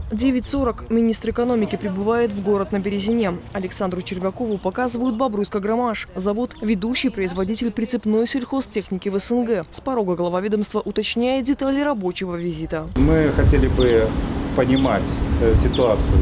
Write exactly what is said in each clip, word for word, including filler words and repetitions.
девять сорок. Министр экономики прибывает в город на Березине. Александру Червякову показывают Бобруйско-Громаш. Завод – ведущий производитель прицепной сельхозтехники в СНГ. С порога глава ведомства уточняет детали рабочего визита. Мы хотели бы понимать ситуацию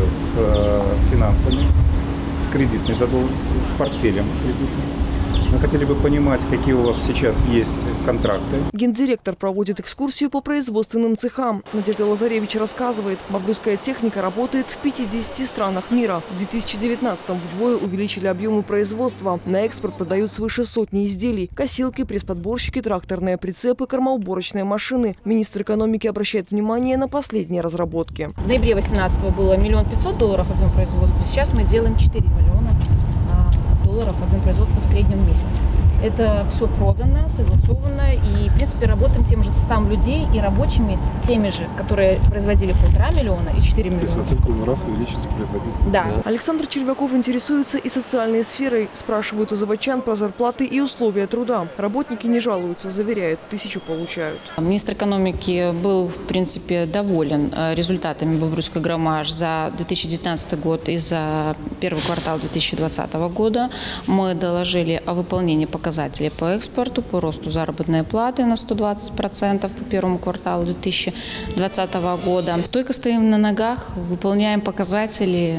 с финансами, с кредитной задолженностью, с портфелем кредитным. Мы хотели бы понимать, какие у вас сейчас есть контракты. Гендиректор проводит экскурсию по производственным цехам. Надежда Лазаревич рассказывает, бобруйская техника работает в пятидесяти странах мира. В две тысячи девятнадцатом вдвое увеличили объемы производства. На экспорт продают свыше сотни изделий. Косилки, пресс-подборщики, тракторные прицепы, кормоуборочные машины. Министр экономики обращает внимание на последние разработки. В ноябре две тысячи восемнадцатого было миллион пятьсот долларов объем производства. Сейчас мы делаем четыре миллиона долларов объем производства в среднем в месяц. Это все продано, согласовано, и, в принципе, работаем тем же составом людей и рабочими, теми же, которые производили полтора миллиона и четыре миллиона. То есть в сколько раз увеличится производительность? Да. Александр Червяков интересуется и социальной сферой. Спрашивают у заводчан про зарплаты и условия труда. Работники не жалуются, заверяют, тысячу получают. Министр экономики был, в принципе, доволен результатами Бобруйско-Громаш за две тысячи девятнадцатый год и за первый квартал две тысячи двадцатого года. Мы доложили о выполнении показателей показатели по экспорту, по росту заработной платы на сто двадцать процентов по первому кварталу две тысячи двадцатого года. Стойко стоим на ногах, выполняем показатели,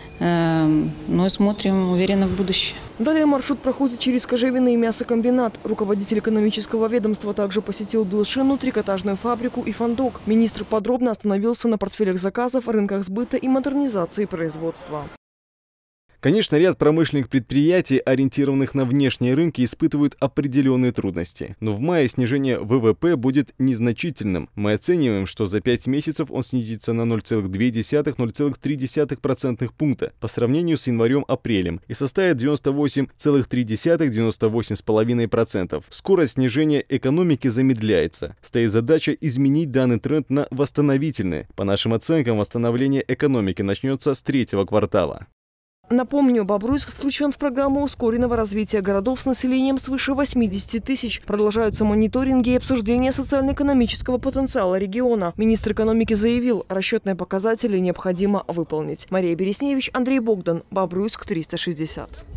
э, ну и смотрим уверенно в будущее. Далее маршрут проходит через кожевенный мясокомбинат. Руководитель экономического ведомства также посетил Билшину, трикотажную фабрику и фандок. Министр подробно остановился на портфелях заказов, рынках сбыта и модернизации производства. Конечно, ряд промышленных предприятий, ориентированных на внешние рынки, испытывают определенные трудности. Но в мае снижение вэ вэ пэ будет незначительным. Мы оцениваем, что за пять месяцев он снизится на ноль целых две десятых — ноль целых три десятых процентных пункта по сравнению с январем-апрелем и составит девяносто восемь целых три десятых — девяносто восемь целых пять десятых процента. Скорость снижения экономики замедляется. Стоит задача изменить данный тренд на восстановительный. По нашим оценкам, восстановление экономики начнется с третьего квартала. Напомню, Бобруйск включен в программу ускоренного развития городов с населением свыше восьмидесяти тысяч. Продолжаются мониторинги и обсуждения социально-экономического потенциала региона. Министр экономики заявил, расчетные показатели необходимо выполнить. Мария Бересневич, Андрей Богдан, Бобруйск триста шестьдесят.